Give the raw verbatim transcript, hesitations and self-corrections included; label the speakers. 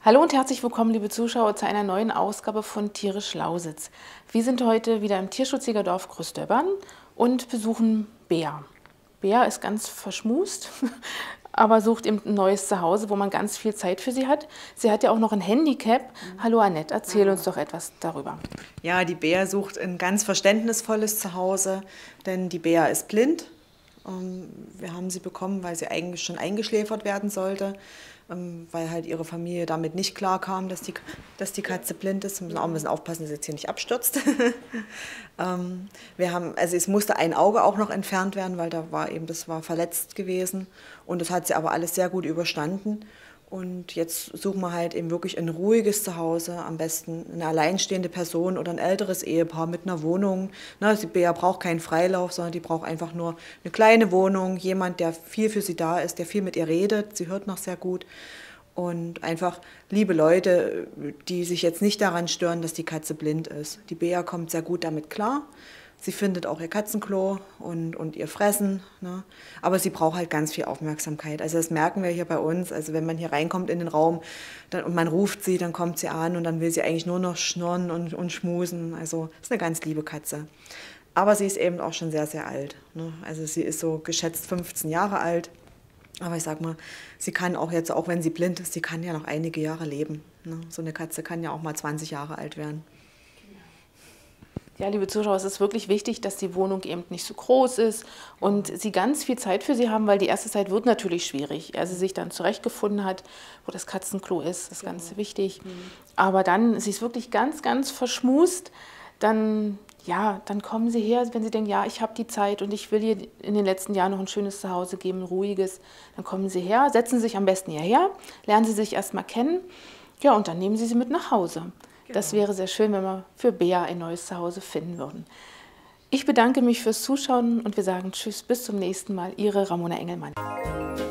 Speaker 1: Hallo und herzlich willkommen, liebe Zuschauer, zu einer neuen Ausgabe von Tierisch Lausitz. Wir sind heute wieder im Tierschutzjägerdorf Großdöbern und besuchen Bea. Bea ist ganz verschmust, aber sucht eben ein neues Zuhause, wo man ganz viel Zeit für sie hat. Sie hat ja auch noch ein Handicap. Hallo Annette, erzähl uns doch etwas darüber.
Speaker 2: Ja, die Bea sucht ein ganz verständnisvolles Zuhause, denn die Bea ist blind. Wir haben sie bekommen, weil sie eigentlich schon eingeschläfert werden sollte, weil halt ihre Familie damit nicht klar kam, dass die, dass die Katze blind ist. Wir müssen auch ein bisschen aufpassen, dass sie jetzt hier nicht abstürzt. Wir haben, also es musste ein Auge auch noch entfernt werden, weil da war eben, das war verletzt gewesen. Und das hat sie aber alles sehr gut überstanden. Und jetzt suchen wir halt eben wirklich ein ruhiges Zuhause, am besten eine alleinstehende Person oder ein älteres Ehepaar mit einer Wohnung. Na, die Bea braucht keinen Freilauf, sondern die braucht einfach nur eine kleine Wohnung, jemand, der viel für sie da ist, der viel mit ihr redet, sie hört noch sehr gut. Und einfach liebe Leute, die sich jetzt nicht daran stören, dass die Katze blind ist. Die Bea kommt sehr gut damit klar. Sie findet auch ihr Katzenklo und, und ihr Fressen, ne? Aber sie braucht halt ganz viel Aufmerksamkeit. Also das merken wir hier bei uns. Also wenn man hier reinkommt in den Raum dann, und man ruft sie, dann kommt sie an und dann will sie eigentlich nur noch schnurren und, und schmusen. Also das ist eine ganz liebe Katze. Aber sie ist eben auch schon sehr, sehr alt, ne? Also sie ist so geschätzt fünfzehn Jahre alt. Aber ich sag mal, sie kann auch jetzt, auch wenn sie blind ist, sie kann ja noch einige Jahre leben, ne? So eine Katze kann ja auch mal zwanzig Jahre alt werden.
Speaker 1: Ja, liebe Zuschauer, es ist wirklich wichtig, dass die Wohnung eben nicht so groß ist und Sie ganz viel Zeit für sie haben, weil die erste Zeit wird natürlich schwierig. Er sie sich dann zurechtgefunden hat, wo das Katzenklo ist, das ist ganz wichtig. Aber dann, sie ist wirklich ganz, ganz verschmust, dann, ja, dann kommen Sie her, wenn Sie denken, ja, ich habe die Zeit und ich will ihr in den letzten Jahren noch ein schönes Zuhause geben, ein ruhiges. Dann kommen Sie her, setzen Sie sich am besten hierher, lernen Sie sich erst mal kennen, ja, und dann nehmen Sie sie mit nach Hause. Das wäre sehr schön, wenn wir für Bea ein neues Zuhause finden würden. Ich bedanke mich fürs Zuschauen und wir sagen Tschüss, bis zum nächsten Mal. Ihre Ramona Engelmann.